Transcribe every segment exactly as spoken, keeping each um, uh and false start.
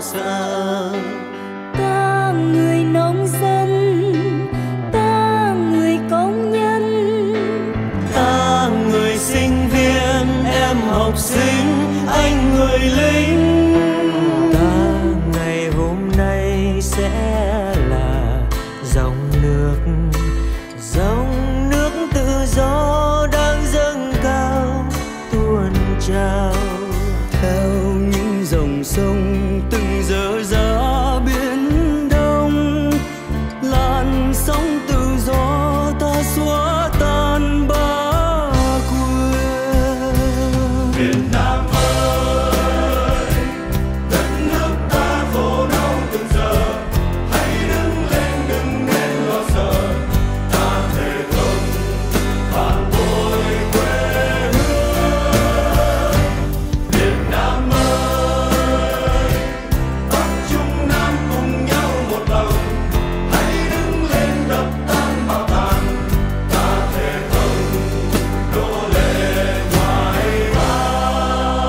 sợ. Ta người nông dân, ta người công nhân, ta người sinh viên, em học sinh, anh người lính. Ta ngày hôm nay sẽ là dòng nước, dòng nước tự do đang dâng cao tuôn trào theo những dòng sông từng giờ ra biển đông. Làn sóng tự do ta xóa tan bá quyền. Việt Nam ơi, đất nước ta khổ đau từng giờ, hãy đứng lên đừng nên lo sợ. Ta thề không phản bội quê hương. Việt Nam ơi, Bắc Trung Nam cùng nhau một lòng, hãy đứng lên đập tan bạo tàn. Ta thề không đổ lệ ngoại bang.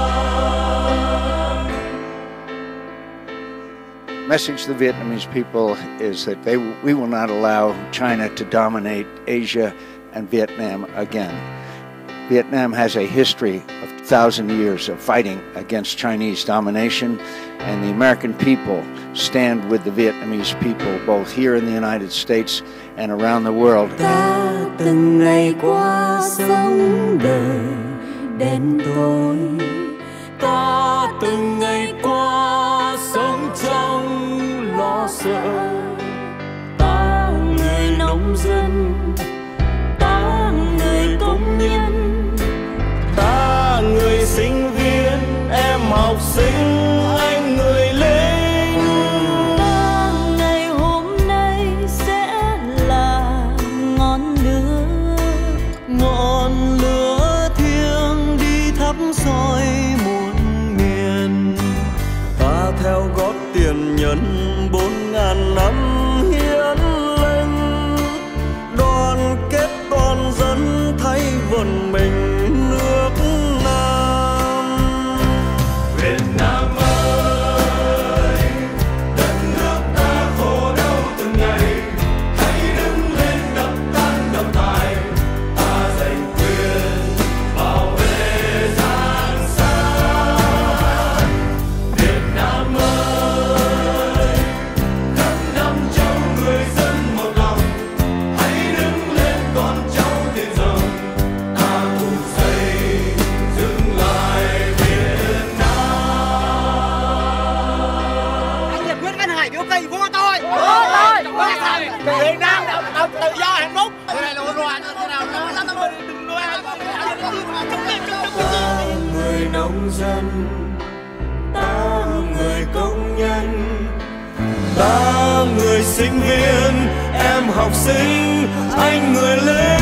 Message to the Vietnamese people is that they, we will not allow China to dominate Asia and Vietnam again. Vietnam has a history of a thousand years of fighting against Chinese domination, and the American people stand with the Vietnamese people both here in the United States and around the world. ta từng ngày qua sống đời đến tối. Ta từng ngày qua sống trong lo sợ. Ta người nông dân, ta người công nhân, ta người sinh viên, em học sinh, anh người lính. Ta ngày hôm nay sẽ là ngọn lửa, Ngọn lửa thiêng đi thắp soi muôn miền. Ta theo gót tiền nhân bốn ngàn năm hiến linh, đoàn kết toàn dân thay vần mình nước Nam. Việt Nam ơi, đất nước ta khổ đau từng ngày, hãy đứng lên đập tan độc tài. Ta giành quyền bảo vệ giang san. Việt Nam ơi, khắp năm châu người dân một lòng, hãy đứng lên con cháu tiền rồng. Ta cùng xây dựng lại Việt Nam. Anh Nhật Nguyễn Văn Hải biểu kỳ vua tôi. Vua tôi. Việt Nam độc lập tự do hạnh phúc. Cái này là loạn thế nào đó, nó đừng loạn. Ta người nông dân, ta người công nhân, ta người sinh viên, em học sinh, anh người lính.